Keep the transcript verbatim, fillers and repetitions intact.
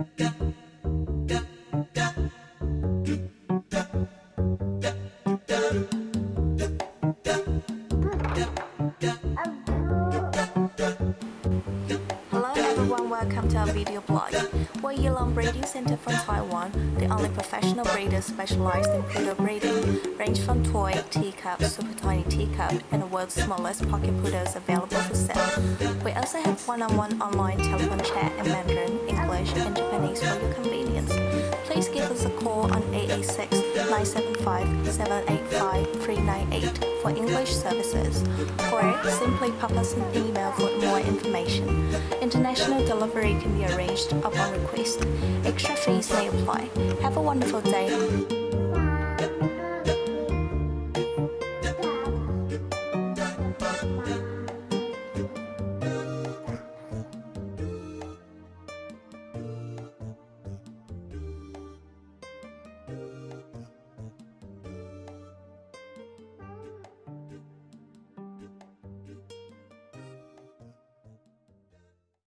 Welcome to our video blog. We're Yilong Breeding Center from Taiwan, the only professional breeder specialized in poodle breeding, range from toy, teacup, super tiny teacup, and the world's smallest pocket poodles available for sale. We also have one-on-one online telephone chat in Mandarin, English, and Japanese for your convenience. Please give us a call on eight eight six, nine seven five, seven eight five, three nine eight for English services, or simply pop us an email for more information. International delivery can be arranged upon request. Extra fees may apply. Have a wonderful day.